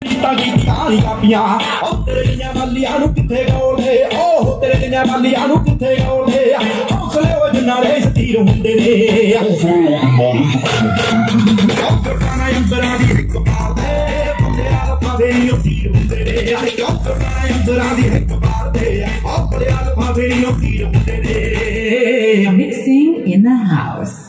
तेरे वालिया किथे गौले ओह तेरे वालिया किथे गौले हौसले वो जनारे स्थिर हुंदे ने अंदरा दी हिक बार दे बंदे आल पावे नी तीर हुंदे ने अंदरा दी हिक बार दे बंदे आल पावे नी तीर हुंदे ने Mixing in the house.